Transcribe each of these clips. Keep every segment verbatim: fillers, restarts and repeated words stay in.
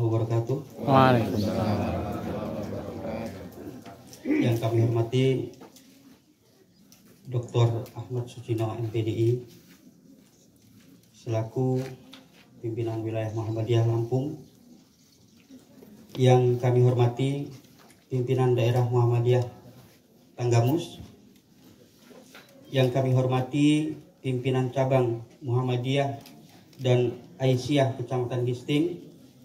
wabarakatuh. Waalaikumsalam. Yang kami hormati Doktor Ahmad Sujino M P D I selaku pimpinan wilayah Muhammadiyah Lampung. Yang kami hormati pimpinan daerah Muhammadiyah Tanggamus. Yang kami hormati pimpinan cabang Muhammadiyah dan Aisyah Kecamatan Gisting.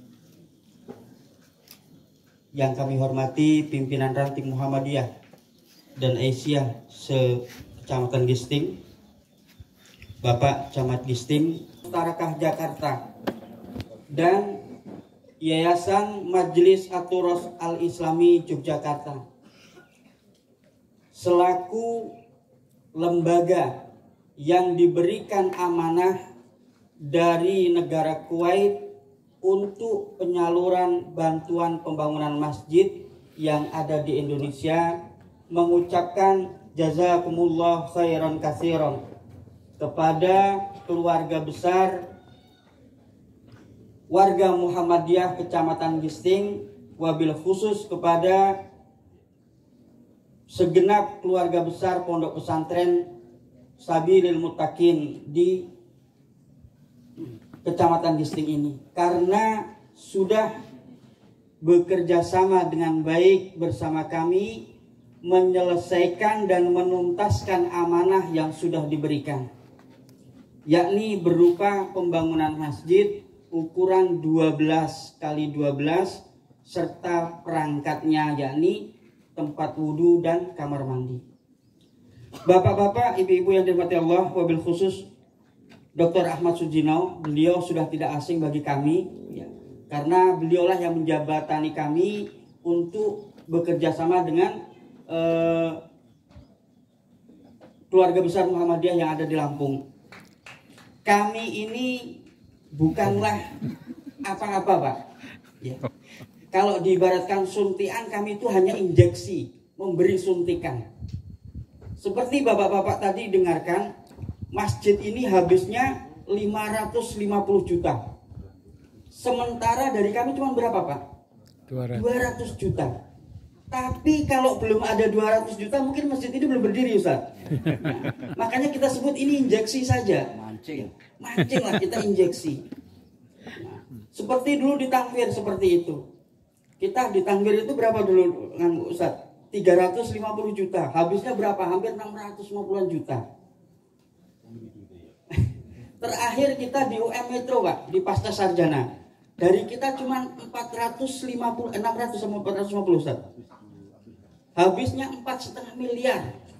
Yang kami hormati pimpinan ranting Muhammadiyah dan Aisyah se-Kecamatan Gisting, Bapak Camat Gisting, Tarakah Jakarta, dan Yayasan Majelis Aturos Al-Islami Yogyakarta selaku lembaga yang diberikan amanah dari negara Kuwait untuk penyaluran bantuan pembangunan masjid yang ada di Indonesia, mengucapkan jazakumullah khairan katsiran kepada keluarga besar warga Muhammadiyah Kecamatan Gisting, wabil khusus kepada segenap keluarga besar Pondok Pesantren Sabilil Muttaqin di Kecamatan Gisting ini, karena sudah bekerja sama dengan baik bersama kami menyelesaikan dan menuntaskan amanah yang sudah diberikan, yakni berupa pembangunan masjid ukuran dua belas kali dua belas serta perangkatnya, yakni tempat wudhu dan kamar mandi. Bapak-bapak, ibu-ibu yang dirahmati Allah, wabil khusus Doktor Ahmad Sujino, beliau sudah tidak asing bagi kami, ya, karena beliaulah yang menjabatani kami untuk bekerja sama dengan eh, keluarga besar Muhammadiyah yang ada di Lampung. Kami ini bukanlah apa-apa, Pak. Ya. Kalau diibaratkan suntikan, kami itu hanya injeksi, memberi suntikan. Seperti bapak-bapak tadi dengarkan, masjid ini habisnya lima ratus lima puluh juta. Sementara dari kami cuma berapa, Pak? dua ratus juta. Tapi kalau belum ada dua ratus juta, mungkin masjid ini belum berdiri, Ustaz. Nah, makanya kita sebut ini injeksi saja. Mancing. Mancing lah, kita injeksi. Nah, seperti dulu di Tangbir seperti itu. Kita di Tangbir itu berapa dulu, Ustaz? tiga ratus lima puluh juta. Habisnya berapa? Hampir enam ratus lima puluh juta. Terakhir kita di U M Metro, Pak, di Pasca Sarjana. Dari kita cuma empat ratus lima puluh, enam ratus sama empat ratus lima puluh, Ustaz. Habisnya empat setengah miliar.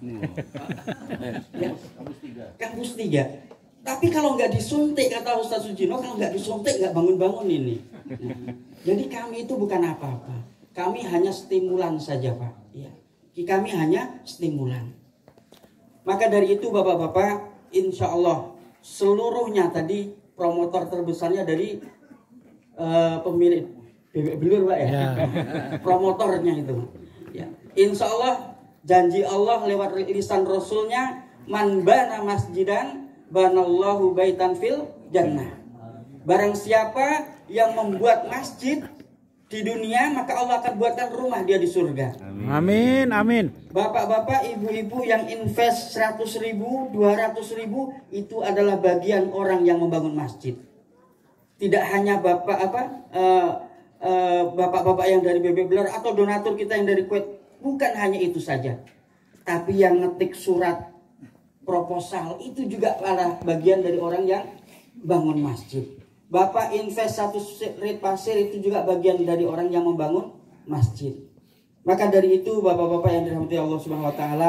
Ya. Kampus tiga. Tapi kalau nggak disuntik, kata Ustaz Sujino, kalau nggak disuntik nggak bangun-bangun ini. Jadi kami itu bukan apa-apa. Kami hanya stimulan saja, Pak. Ya. Kami hanya stimulan. Maka dari itu, bapak-bapak, insya Allah seluruhnya tadi promotor terbesarnya dari uh, pemilik Bebek Belur, Pak, ya, ya. Promotornya itu, ya. Insya Allah janji Allah lewat lisan Rasulnya, man bana masjidan banallahu baitan fil jannah. Barang siapa yang membuat masjid di dunia, maka Allah akan buatkan rumah dia di surga. Amin, amin. Bapak-bapak, ibu-ibu yang invest seratus ribu, dua ratus ribu, itu adalah bagian orang yang membangun masjid. Tidak hanya bapak apa, uh, uh, bapak-bapak yang dari B B Belar atau donatur kita yang dari Kuwait, bukan hanya itu saja. Tapi yang ngetik surat proposal itu juga adalah bagian dari orang yang bangun masjid. Bapak invest satu rit pasir itu juga bagian dari orang yang membangun masjid. Maka dari itu, bapak-bapak yang dirahmati Allah Subhanahu wa taala,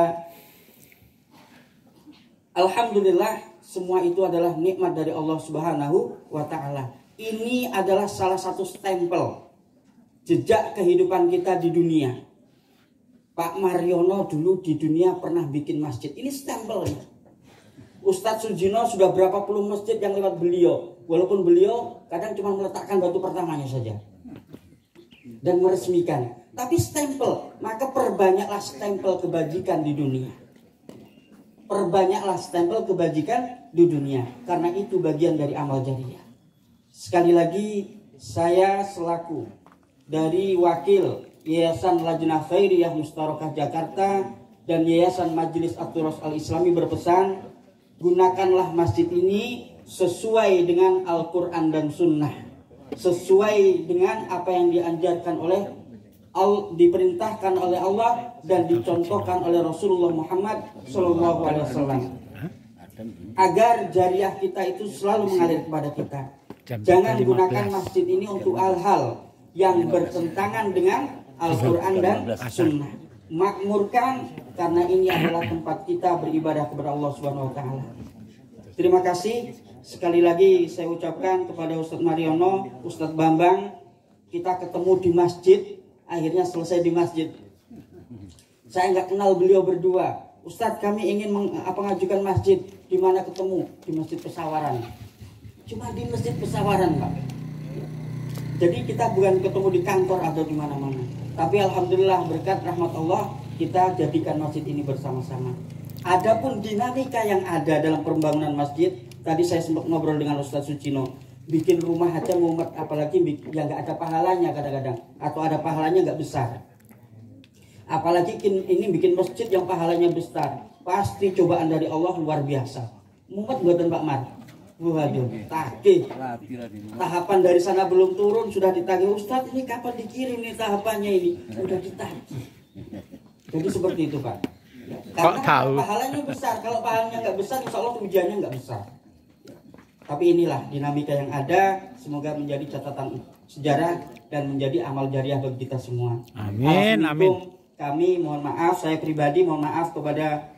alhamdulillah semua itu adalah nikmat dari Allah Subhanahu wa taala. Ini adalah salah satu stempel jejak kehidupan kita di dunia. Pak Mariono dulu di dunia pernah bikin masjid. Ini stempelnya. Ustadz Sujino sudah berapa puluh masjid yang lewat beliau. Walaupun beliau kadang cuma meletakkan batu pertamanya saja dan meresmikan. Tapi stempel, maka perbanyaklah stempel kebajikan di dunia. Perbanyaklah stempel kebajikan di dunia. Karena itu bagian dari amal jariah. Sekali lagi saya selaku dari wakil Yayasan Lajnah Khairiyah Mustarokah Jakarta dan Yayasan Majelis At-Turas Al-Islami berpesan, gunakanlah masjid ini sesuai dengan Al-Quran dan Sunnah, sesuai dengan apa yang diajarkan oleh al, diperintahkan oleh Allah dan dicontohkan oleh Rasulullah Muhammad Shallallahu Alaihi Wasallam, agar jariah kita itu selalu mengalir kepada kita. Jangan gunakan masjid ini untuk hal-hal yang bertentangan dengan Al-Quran dan Sunnah. Makmurkan, karena ini adalah tempat kita beribadah kepada Allah Subhanahu Wa Taala. Terima kasih sekali lagi saya ucapkan kepada Ustadz Mariono, Ustadz Bambang. Kita ketemu di masjid, akhirnya selesai di masjid. Saya nggak kenal beliau berdua. Ustadz, kami ingin meng, apa, mengajukan masjid. Di mana ketemu? Di Masjid Pesawaran. Cuma di Masjid Pesawaran, Pak. Jadi kita bukan ketemu di kantor atau di mana-mana. Tapi alhamdulillah berkat rahmat Allah kita jadikan masjid ini bersama-sama. Adapun dinamika yang ada dalam pembangunan masjid, tadi saya sempat ngobrol dengan Ustadz Sucino, bikin rumah aja mumet, apalagi yang nggak ada pahalanya kadang-kadang, atau ada pahalanya nggak besar. Apalagi ini bikin masjid yang pahalanya besar, pasti cobaan dari Allah luar biasa. Mumet buatan Pak Mar. Waduh, tagih. Tahapan dari sana belum turun sudah ditagih, Ustadz ini kapan dikirim nih tahapannya ini? Udah ditagih. Jadi seperti itu Pak. Karena tahu? Pahalanya besar. Kalau pahalanya nggak besar, insya Allah ujiannya nggak besar. Tapi inilah dinamika yang ada. Semoga menjadi catatan sejarah dan menjadi amal jariah bagi kita semua. Amin. Amin. Kami mohon maaf, saya pribadi mohon maaf kepada